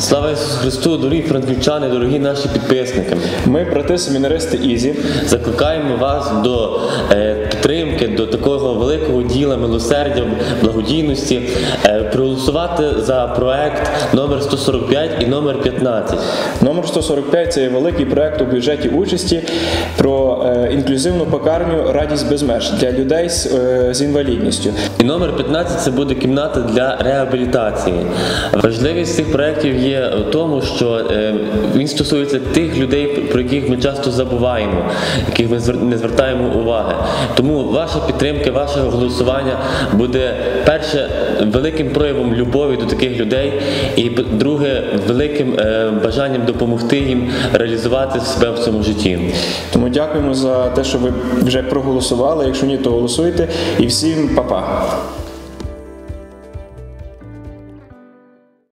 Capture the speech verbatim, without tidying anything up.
Слава Ісусу Христу, дорогі франківчани, дорогі наші підписники. Ми, брати-семінаристи Ізі, закликаємо вас до е, підтримки, до такого великого діла милосердя, благодійності, е, проголосувати за проект номер сто сорок п'ять і номер п'ятнадцять. Номер сто сорок п'ять – це є великий проект у бюджеті участі про е, інклюзивну пекарню «Радість без меж» для людей з, е, з інвалідністю. І номер п'ятнадцять – це буде кімната для реабілітації. Важливість цих проєктів є в тому, що е, він стосується тих людей, про яких ми часто забуваємо, яких ми не звертаємо уваги. Тому ваша підтримка, ваше голосування буде, перше, великим проявом любові до таких людей, і друге, великим е, бажанням допомогти їм реалізувати себе в цьому житті. Тому дякуємо за те, що ви вже проголосували. Якщо ні, то голосуйте. І всім па-па!